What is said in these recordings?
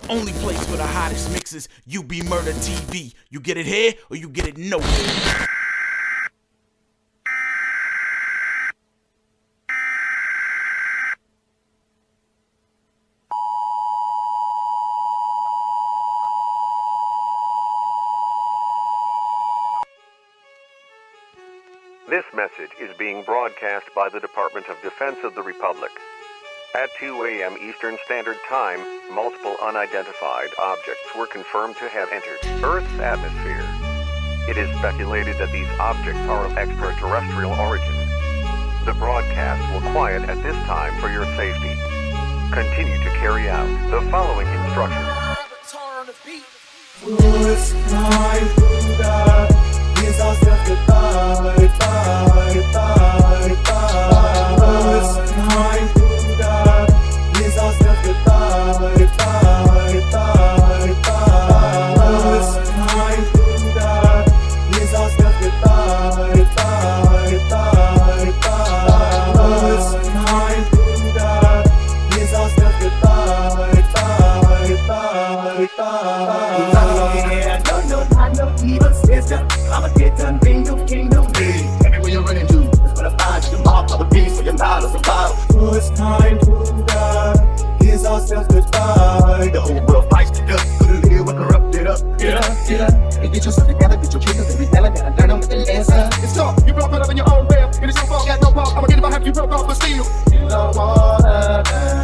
only place for the hottest mixes, UBMurdaTV. You get it here or you get it nowhere. This message is being broadcast by the Department of Defense of the Republic. At 2 a.m. Eastern Standard Time, multiple unidentified objects were confirmed to have entered Earth's atmosphere. It is speculated that these objects are of extraterrestrial origin. The broadcast will quiet at this time for your safety. Continue to carry out the following instructions. It's time to die. Gives ourselves goodbye, bye, bye, bye. It's time to die. Gives ourselves goodbye, bye, bye, bye. It's time to die. Gives ourselves goodbye, bye, bye, bye. It's time to die. Gives ourselves goodbye, bye, bye, bye. I know evil sister. I'm a get done thing you can't do me. Everywhere you're running to is what I find. You mark of a beast for your knowledge of survival. So it's time to die. Kiss ourselves goodbye. The whole world fights to dust. Couldn't live with corrupted up. Get up, and get yourself together. Get your kids and be telling that I learn them with the lesson. It's tough. You broke up in your own web. And it's your fault. Got no fault. I'ma get it by half you broke off, but still. You don't wanna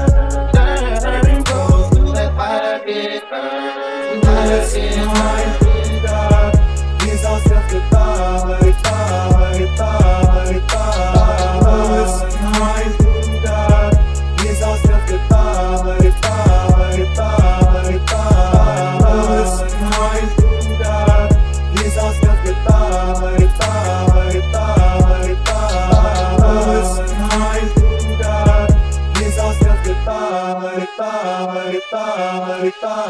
burn. Goes to that fire get burned. It's time to die. Kiss ourselves goodbye, bye, bye, bye. It's time to die. Kiss ourselves goodbye, bye, bye, bye. It's time to die. Kiss ourselves goodbye, bye, bye, bye. It's time to die. Kiss ourselves goodbye, bye, bye,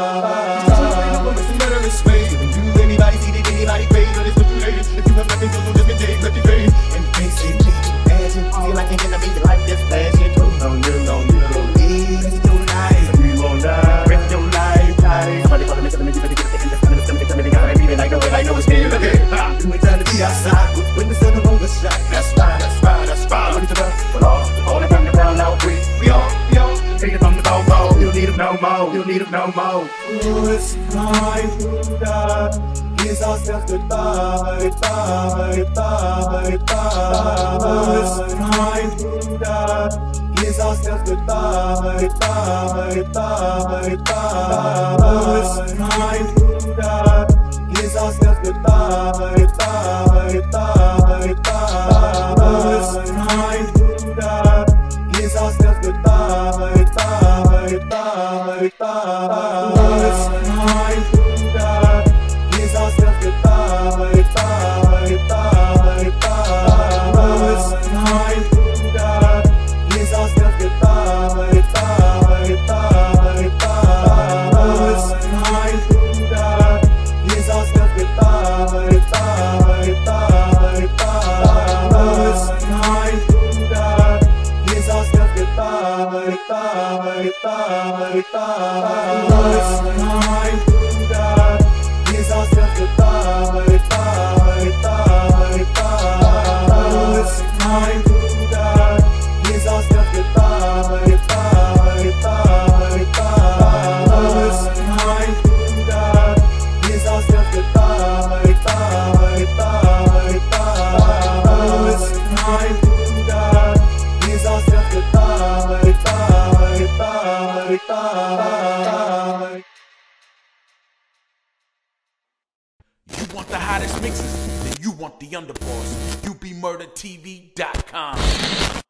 bye. It's a murderous way. Do anybody see that anybody pay? But it's what you hate. If you have nothing to lose, just be dead, let you pay. And basically, imagine, feel like you're gonna make your life just flashing. On you, rest your life. You won't die. Rest your life, die. Somebody call me, tell me you better get a second. Just tell me, tell me, I ain't even like no way, I know it's still okay. You ain't trying to be outside. When the sun no longer shine. That's right, that's right, that's right. Look at the love, but all the time the brown out free. We all, take it from the bow. You don't need them no more. You don't need them no more. Oh, it's time to die. Kiss ourselves goodbye, bye, bye, bye. It's time to die. Kiss ourselves goodbye, bye, bye, bye. It's time to die. Kiss ourselves goodbye, bye, bye, bye. It's time to die. Kiss ourselves goodbye, bye, bye, bye. It's time to die. Kiss ourselves goodbye, bye, bye, bye. It's time to die. Kiss ourselves goodbye, bye, bye, bye. It's time to die. Kiss ourselves goodbye, bye, bye, bye. It's time to die. Kiss ourselves goodbye, bye, bye, bye. It's time to die. Kiss ourselves goodbye, bye, bye, bye. It's time to die. Kiss ourselves goodbye, bye, bye, bye. It's time to die. Kiss ourselves goodbye, bye, bye, bye. It's time to die. Kiss ourselves goodbye, bye, bye, bye. You want the hottest mixes? Then you want the underboss. UBMurdaTV.com.